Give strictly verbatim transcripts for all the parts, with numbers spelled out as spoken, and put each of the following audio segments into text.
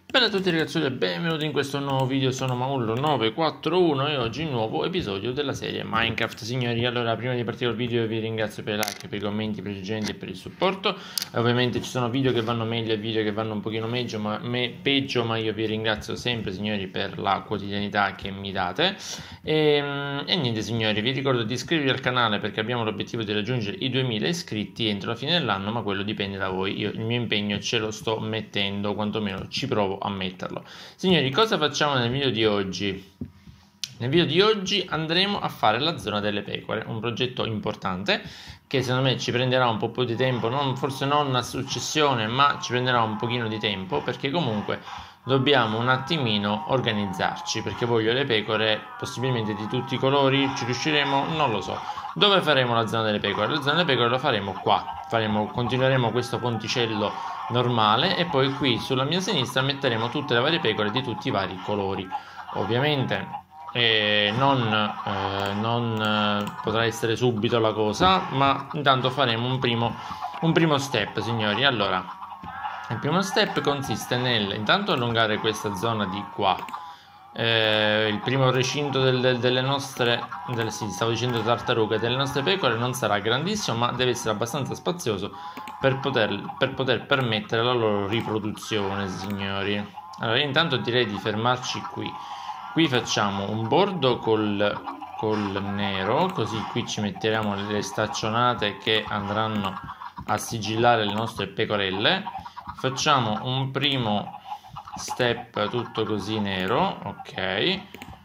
Bella a tutti ragazzi e benvenuti in questo nuovo video. Sono Maullo nove quattro uno e oggi un nuovo episodio della serie Minecraft. Signori, allora prima di partire il video vi ringrazio per i like, per i commenti precedenti e per il supporto. E ovviamente ci sono video che vanno meglio e video che vanno un pochino meglio, ma, me, peggio, ma io vi ringrazio sempre signori per la quotidianità che mi date. E, e niente signori, vi ricordo di iscrivervi al canale perché abbiamo l'obiettivo di raggiungere i duemila iscritti entro la fine dell'anno, ma quello dipende da voi. Io il mio impegno ce lo sto mettendo, quantomeno ci provo a metterlo. Signori, cosa facciamo nel video di oggi? Nel video di oggi andremo a fare la zona delle pecore, un progetto importante che secondo me ci prenderà un po' più di tempo, non, forse non a successione, ma ci prenderà un pochino di tempo perché comunque dobbiamo un attimino organizzarci, perché voglio le pecore possibilmente di tutti i colori. Ci riusciremo? Non lo so. Dove faremo la zona delle pecore? La zona delle pecore la faremo qua, faremo, continueremo questo ponticello normale e poi qui sulla mia sinistra metteremo tutte le varie pecore di tutti i vari colori. Ovviamente eh, non, eh, non eh, potrà essere subito la cosa, ma intanto faremo un primo, un primo step signori. Allora, il primo step consiste nel intanto allungare questa zona di qua. Eh, il primo recinto del, del, delle nostre del, sì, stavo dicendo tartarughe, delle nostre pecore non sarà grandissimo, ma deve essere abbastanza spazioso per poter, per poter permettere la loro riproduzione signori. Allora intanto direi di fermarci qui. Qui facciamo un bordo col, col nero, così qui ci metteremo le staccionate che andranno a sigillare le nostre pecorelle. Facciamo un primo step tutto così nero, ok,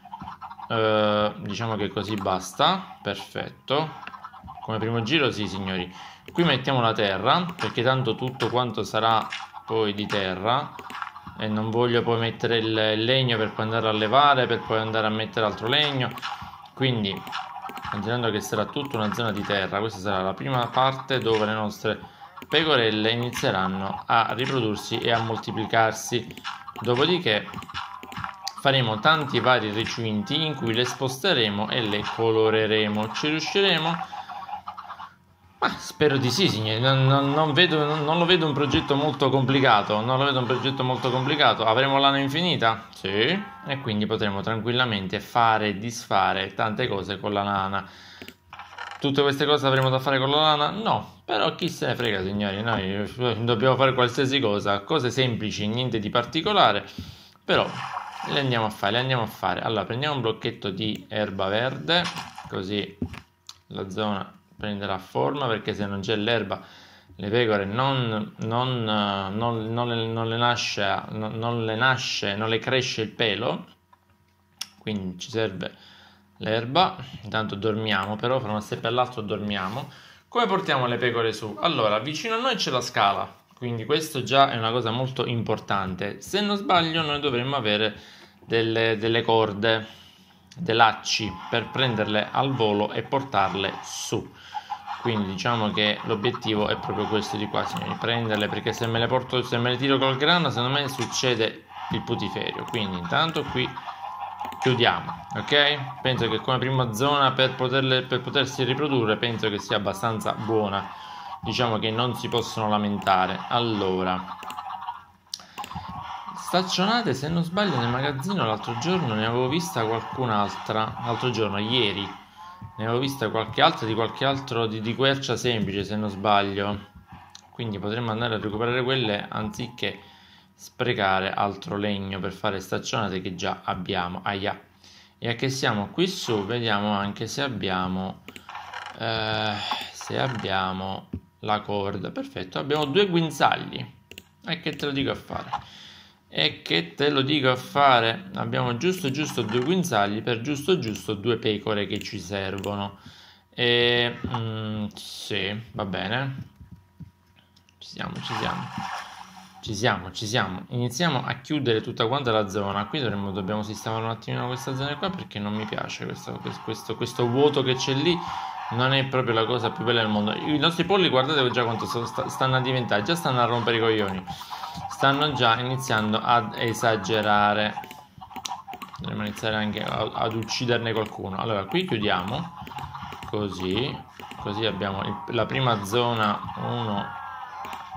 uh, diciamo che così basta, perfetto. Come primo giro sì signori. Qui mettiamo la terra perché tanto tutto quanto sarà poi di terra e non voglio poi mettere il legno per poi andare a levare, per poi andare a mettere altro legno. Quindi considerando che sarà tutta una zona di terra, questa sarà la prima parte dove le nostre pecorelle inizieranno a riprodursi e a moltiplicarsi. Dopodiché faremo tanti vari recinti in cui le sposteremo e le coloreremo. Ci riusciremo? Ma spero di sì signori. Non, non, non, vedo, non, non lo vedo un progetto molto complicato. Non lo vedo un progetto molto complicato. Avremo lana infinita? Sì. E quindi potremo tranquillamente fare e disfare tante cose con la lana. Tutte queste cose avremo da fare con la lana? No, però chi se ne frega signori, noi dobbiamo fare qualsiasi cosa, cose semplici, niente di particolare, però le andiamo a fare, le andiamo a fare. Allora prendiamo un blocchetto di erba verde, così la zona prenderà forma, perché se non c'è l'erba le pecore non, non, non, non, le, non le nasce, non, non le nasce, non le cresce il pelo, quindi ci serve l'erba. Intanto dormiamo, però fra una step e l'altro dormiamo. Come portiamo le pecore su? Allora, vicino a noi c'è la scala, quindi questo già è una cosa molto importante. Se non sbaglio noi dovremmo avere delle, delle corde, dei lacci per prenderle al volo e portarle su. Quindi diciamo che l'obiettivo è proprio questo di qua signori, prenderle, perché se me le porto, se me le tiro col grano secondo me succede il putiferio. Quindi intanto qui chiudiamo, ok? Penso che come prima zona per, poterle, per potersi riprodurre penso che sia abbastanza buona, diciamo che non si possono lamentare. Allora, staccionate, se non sbaglio nel magazzino l'altro giorno ne avevo vista qualcun'altra, l'altro giorno, ieri ne avevo vista qualche altra di qualche altro di, di quercia semplice se non sbaglio, quindi potremmo andare a recuperare quelle anziché sprecare altro legno per fare staccionate che già abbiamo. Aia. E a che siamo qui su vediamo anche se abbiamo eh, se abbiamo la corda. Perfetto, abbiamo due guinzagli e che te lo dico a fare e che te lo dico a fare abbiamo giusto giusto due guinzagli per giusto giusto due pecore che ci servono. E mm, sì, va bene, ci siamo, ci siamo Ci siamo, ci siamo. Iniziamo a chiudere tutta quanta la zona. Qui dovremmo, dobbiamo sistemare un attimino questa zona qua perché non mi piace questo, questo, questo vuoto che c'è lì. Non è proprio la cosa più bella del mondo. I nostri polli, guardate già quanto stanno a diventare. Già stanno a rompere i coglioni. Stanno già iniziando ad esagerare. Dovremmo iniziare anche ad ucciderne qualcuno. Allora, qui chiudiamo. Così. Così abbiamo il, la prima zona uno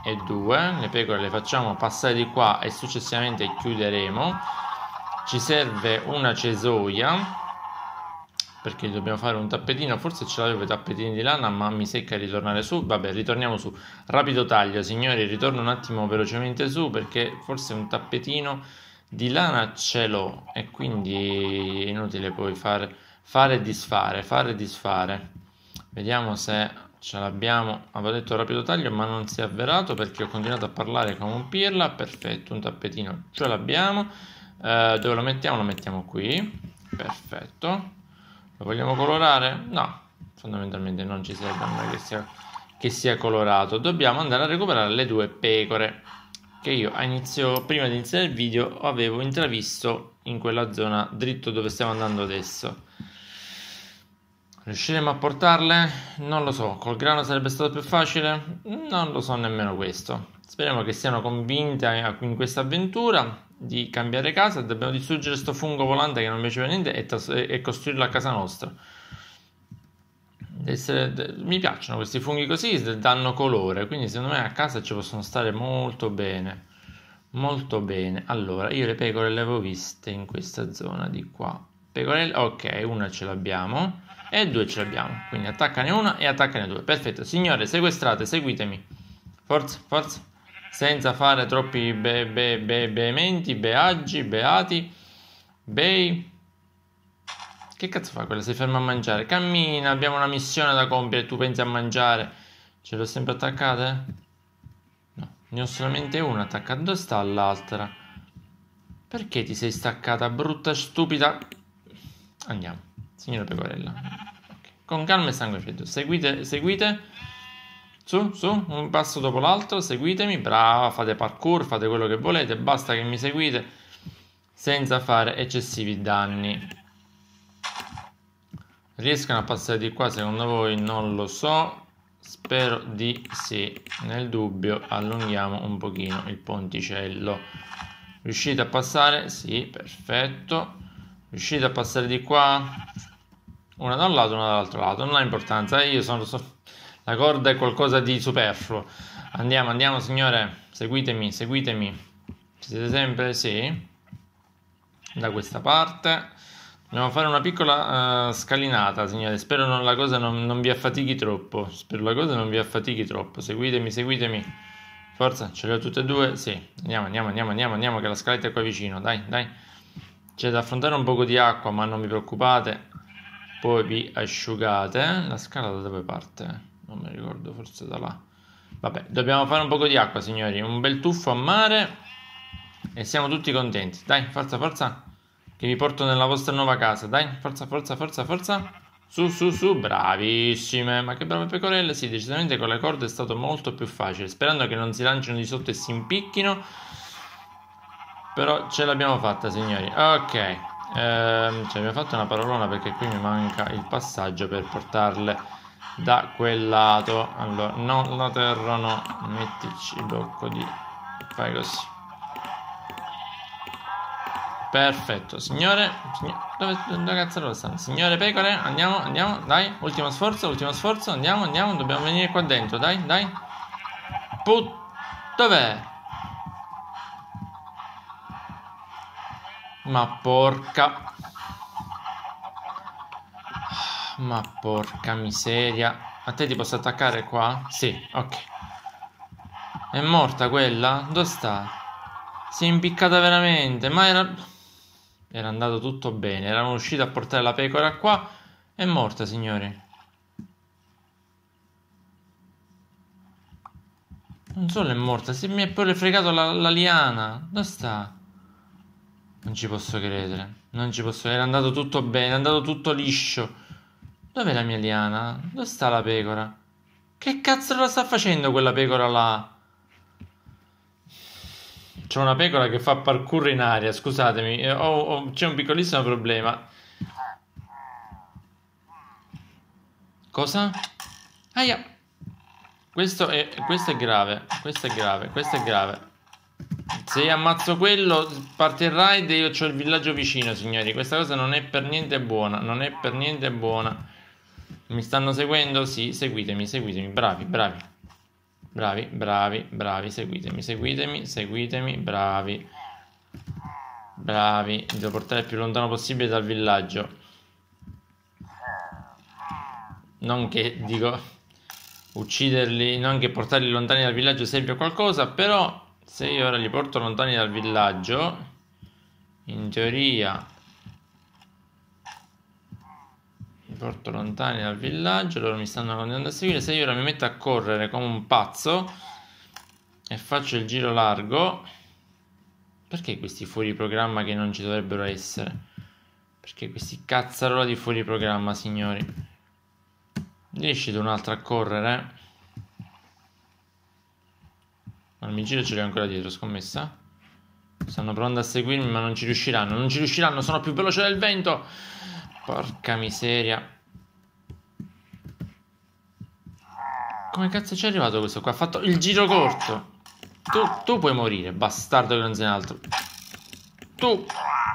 e due. Le pecore le facciamo passare di qua e successivamente chiuderemo. Ci serve una cesoia, perché dobbiamo fare un tappetino. Forse ce l'avevo i tappetini di lana, ma mi secca ritornare su. Vabbè, ritorniamo su. Rapido taglio, signori, ritorno un attimo velocemente su, perché forse un tappetino di lana ce l'ho, e quindi è inutile poi fare, fare e disfare, fare e disfare. Vediamo se ce l'abbiamo. Avevo detto rapido taglio, ma non si è avverato, perché ho continuato a parlare come un pirla. Perfetto, un tappetino ce l'abbiamo. Eh, dove lo mettiamo? Lo mettiamo qui. Perfetto. Lo vogliamo colorare? No, fondamentalmente non ci serve, non è che sia, che sia colorato. Dobbiamo andare a recuperare le due pecore che io a inizio, prima di iniziare il video, avevo intravisto in quella zona dritto dove stiamo andando adesso. Riusciremo a portarle? Non lo so. Col grano sarebbe stato più facile? Non lo so nemmeno questo. Speriamo che siano convinte in questa avventura di cambiare casa. Dobbiamo distruggere sto fungo volante che non mi piace per niente e, e costruirlo a casa nostra. Essere, mi piacciono questi funghi così, danno colore, quindi secondo me a casa ci possono stare molto bene. Molto bene. Allora, io le pecore le avevo viste in questa zona di qua. Pecorelle, ok, una ce l'abbiamo e due ce l'abbiamo. Quindi attaccane una e attaccane due. Perfetto, signore, sequestrate, seguitemi. Forza, forza. Senza fare troppi be, be, be, beementi, beaggi, beati, bei. Che cazzo fa quella? Si ferma a mangiare. Cammina, abbiamo una missione da compiere. Tu pensi a mangiare. Ce l'ho sempre attaccate? No, ne ho solamente una attaccata. Dove sta l'altra? Perché ti sei staccata, brutta stupida? Andiamo, signora pecorella. Okay. Con calma e sangue freddo. Seguite, seguite. Su, su, un passo dopo l'altro, seguitemi, brava, fate parkour, fate quello che volete, basta che mi seguite senza fare eccessivi danni. Riescono a passare di qua secondo voi? Non lo so, spero di sì. Nel dubbio allunghiamo un pochino il ponticello. Riuscite a passare? Sì, perfetto. Riuscite a passare di qua? Una da un lato, una dall'altro lato, non ha importanza, io sono... so La corda è qualcosa di superfluo. Andiamo, andiamo signore. Seguitemi, seguitemi. Ci siete sempre? Sì. Da questa parte. Dobbiamo fare una piccola uh, scalinata, signore. Spero non, la cosa non, non vi affatichi troppo. Spero la cosa non vi affatichi troppo. Seguitemi, seguitemi. Forza, ce le ho tutte e due? Sì. Andiamo, andiamo, andiamo, andiamo, andiamo, che la scaletta è qua vicino. Dai, dai. C'è da affrontare un poco di acqua, ma non vi preoccupate. Poi vi asciugate. La scala da dove parte? Non mi ricordo, forse da là. Vabbè, dobbiamo fare un poco di acqua, signori. Un bel tuffo a mare e siamo tutti contenti. Dai, forza, forza, che vi porto nella vostra nuova casa. Dai, forza, forza, forza, forza. Su, su, su, bravissime. Ma che brave pecorelle. Sì, decisamente con le corde è stato molto più facile. Sperando che non si lancino di sotto e si impicchino. Però ce l'abbiamo fatta, signori. Ok. Ehm, ci abbiamo fatto una parolona, perché qui mi manca il passaggio per portarle da quel lato. Allora, non la terra, no, mettici il blocco di... fai così. Perfetto, signore, signore dove, dove cazzo lo stanno? Signore pecore, andiamo, andiamo, dai, ultimo sforzo, ultimo sforzo, andiamo, andiamo, dobbiamo venire qua dentro, dai, dai. Put... dov'è? Ma porca... Ma porca miseria. A te ti posso attaccare qua? Sì, ok. È morta quella? Dove sta? Si è impiccata veramente. Ma era... Era andato tutto bene. Erano riusciti a portare la pecora qua. È morta, signori. Non solo è morta, si mi è pure fregato la, la liana. Dove sta? Non ci posso credere. Non ci posso credere. Era andato tutto bene. È andato tutto liscio. Dov'è la mia liana? Dove sta la pecora? Che cazzo la sta facendo quella pecora là? C'è una pecora che fa parkour in aria, scusatemi. Oh, oh, c'è un piccolissimo problema. Cosa? Aia! Questo è, questo è grave. Questo è grave. Questo è grave. Se io ammazzo quello, parte il raid e io ho il villaggio vicino, signori. Questa cosa non è per niente buona. Non è per niente buona. Mi stanno seguendo? Sì, seguitemi, seguitemi, bravi, bravi. bravi, bravi, bravi, seguitemi, seguitemi, seguitemi, bravi. Bravi, li devo portare il più lontano possibile dal villaggio. Non che, dico, ucciderli, non che portarli lontani dal villaggio serve a qualcosa, però se io ora li porto lontani dal villaggio, in teoria li porto lontani dal villaggio, loro mi stanno continuando a seguire. Se io ora mi metto a correre come un pazzo e faccio il giro largo, perché questi fuori programma che non ci dovrebbero essere? Perché questi cazzarola di fuori programma, signori? Riesci un altro a correre? Ma mi giro, ce li ho ancora dietro, scommessa? Stanno provando a seguirmi, ma non ci riusciranno. Non ci riusciranno, sono più veloce del vento. Porca miseria. Come cazzo ci è arrivato questo qua? Ha fatto il giro corto. Tu, tu puoi morire, bastardo che non sei un altro. Tu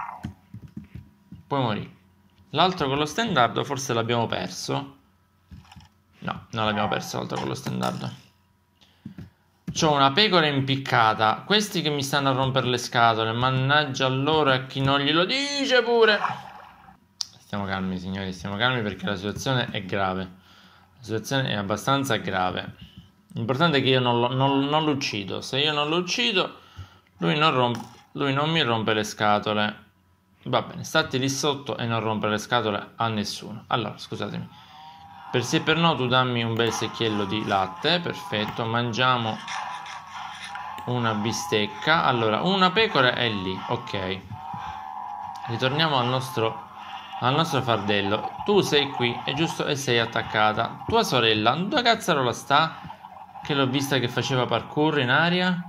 puoi morire. L'altro con lo stendardo forse l'abbiamo perso. No, non l'abbiamo perso l'altro con lo stendardo. C'ho una pecora impiccata. Questi che mi stanno a rompere le scatole. Mannaggia a loro e a chi non glielo dice pure. Stiamo calmi, signori, stiamo calmi perché la situazione è grave. La situazione è abbastanza grave. L'importante è che io non lo, non, non lo uccido. Se io non lo uccido, lui non, romp, lui non mi rompe le scatole. Va bene, stati lì sotto e non rompere le scatole a nessuno. Allora, scusatemi. Per sì e per no, tu dammi un bel secchiello di latte. Perfetto, mangiamo una bistecca. Allora, una pecora è lì. Ok. Ritorniamo al nostro... al nostro fardello. Tu sei qui, è giusto, e sei attaccata. Tua sorella, dove cazzarola sta? Che l'ho vista che faceva parkour in aria.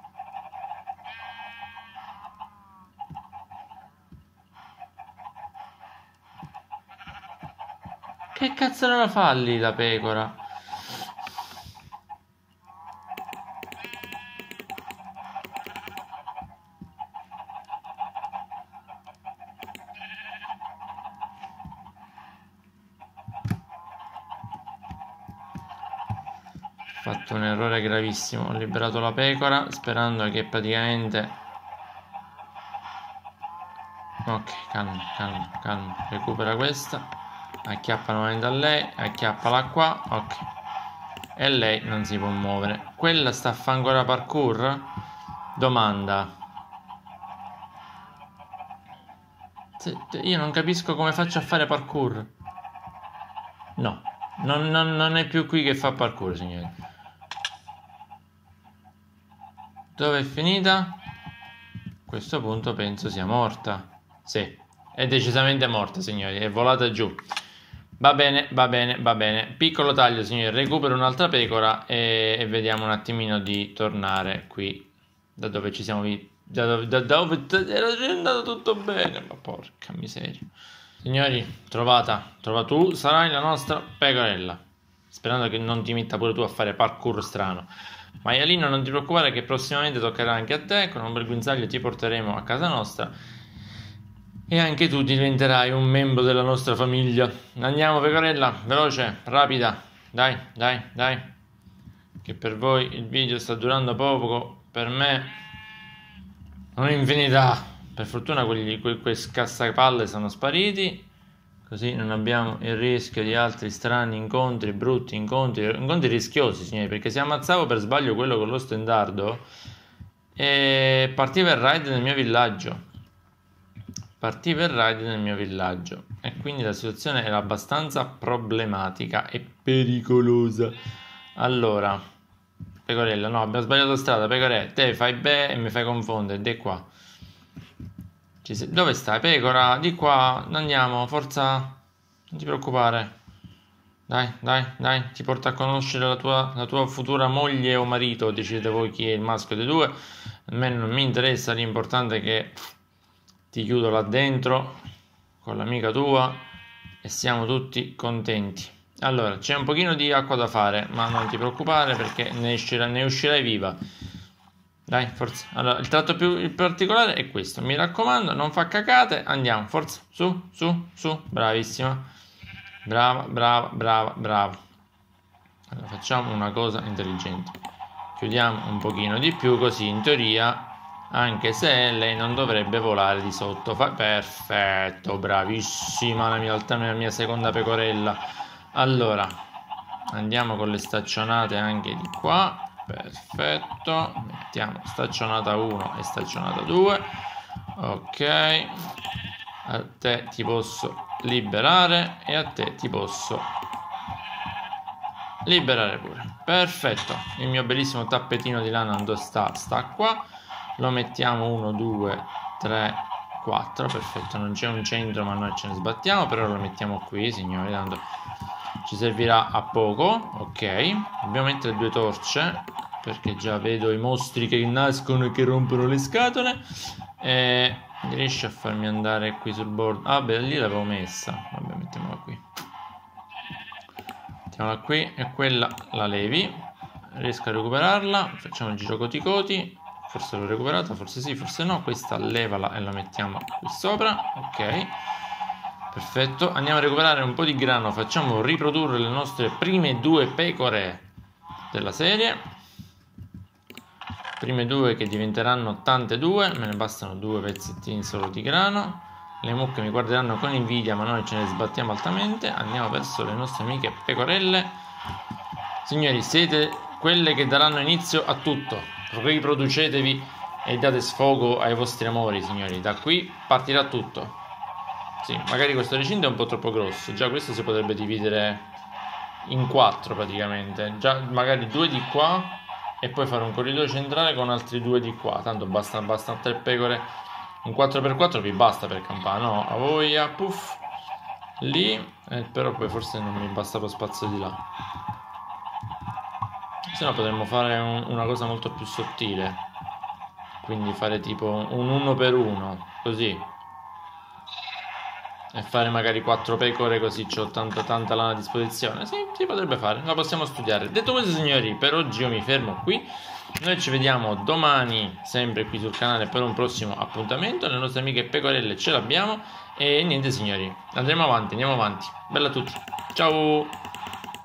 Che cazzarola fa lì la pecora? Ho fatto un errore gravissimo, ho liberato la pecora sperando che praticamente... Ok, calma, calma, calma, recupera questa, acchiappa nuovamente a lei, acchiappala qua, ok, e lei non si può muovere. Quella sta a fare ancora parkour? Domanda. Io non capisco come faccio a fare parkour. No, non, non, non è più qui che fa parkour, signori. Dove è finita? A questo punto penso sia morta. Sì, è decisamente morta, signori. È volata giù. Va bene, va bene, va bene. Piccolo taglio, signori. Recupero un'altra pecora e, e vediamo un attimino di tornare qui. Da dove ci siamo visti. Da dove, da dove era andato tutto bene. Ma porca miseria. Signori, trovata. Trova tu. Sarai la nostra pecorella. Sperando che non ti metta pure tu a fare parkour strano. Maialino, non ti preoccupare che prossimamente toccherà anche a te. Con un bel guinzaglio ti porteremo a casa nostra e anche tu diventerai un membro della nostra famiglia. Andiamo, pecorella, veloce, rapida. Dai, dai, dai, che per voi il video sta durando poco, per me un'infinità. Per fortuna quelli, quei, quei scassapalle sono spariti, così non abbiamo il rischio di altri strani incontri, brutti incontri, incontri rischiosi, signori, perché se ammazzavo per sbaglio quello con lo stendardo e partiva il raid nel mio villaggio. Partiva il raid nel mio villaggio e quindi la situazione era abbastanza problematica e pericolosa. Allora, pecorella, no, abbiamo sbagliato strada, pecorella, te fai bene e mi fai confondere, di qua. Ci sei... Dove stai, pecora? Di qua, andiamo, forza, non ti preoccupare. Dai, dai, dai, ti porto a conoscere la tua, la tua futura moglie o marito, decidete voi chi è il maschio dei due. A me non mi interessa, l'importante è che ti chiudo là dentro con l'amica tua e siamo tutti contenti. Allora, c'è un pochino di acqua da fare, ma non ti preoccupare perché ne uscirai, ne uscirai viva. Dai, forza. Allora, il tratto più particolare è questo. Mi raccomando, non fa cacate. Andiamo, forza. Su, su, su. Bravissima. Brava, brava, brava, brava. Allora, facciamo una cosa intelligente. chiudiamo un pochino di più, così in teoria, anche se lei non dovrebbe volare di sotto. Fa... perfetto, bravissima la mia, la mia seconda pecorella. Allora andiamo con le staccionate anche di qua. Perfetto, mettiamo staccionata uno e staccionata due. Ok, a te ti posso liberare e a te ti posso liberare pure. Perfetto, il mio bellissimo tappetino di lana dove sta? Sta qua. Lo mettiamo uno, due, tre, quattro. Perfetto, non c'è un centro ma noi ce ne sbattiamo, però lo mettiamo qui, signori, tanto ci servirà a poco. Ok, dobbiamo mettere due torce perché già vedo i mostri che nascono e che rompono le scatole. E riesci a farmi andare qui sul bordo? Ah beh, lì l'avevo messa. Vabbè, mettiamola qui. Mettiamola qui e quella la levi. Riesco a recuperarla. Facciamo il giro coti coti. Forse l'ho recuperata, forse sì, forse no. Questa levala e la mettiamo qui sopra. Ok, perfetto. Andiamo a recuperare un po' di grano. Facciamo riprodurre le nostre prime due pecore della serie. Prime due che diventeranno tante due. Me ne bastano due pezzettini solo di grano. Le mucche mi guarderanno con invidia, ma noi ce ne sbattiamo altamente. Andiamo verso le nostre amiche pecorelle. Signori, siete quelle che daranno inizio a tutto. Riproducetevi e date sfogo ai vostri amori, signori. Da qui partirà tutto. Sì, magari questo recinto è un po' troppo grosso. Già questo si potrebbe dividere in quattro praticamente. Già magari due di qua e poi fare un corridoio centrale con altri due di qua. Tanto basta, basta tre pecore. Un quattro per quattro vi basta per campare, no? A voglia, puff. Lì, eh, però poi forse non mi basta lo spazio di là. Se no potremmo fare un, una cosa molto più sottile. Quindi fare tipo un uno per uno, così. E fare magari quattro pecore, così c'ho tanta tanta lana a disposizione. Sì, si potrebbe fare, la possiamo studiare. Detto questo, signori, per oggi io mi fermo qui. Noi ci vediamo domani, sempre qui sul canale, per un prossimo appuntamento. Le nostre amiche pecorelle ce l'abbiamo. E niente, signori, andremo avanti, andiamo avanti. Bella a tutti, ciao!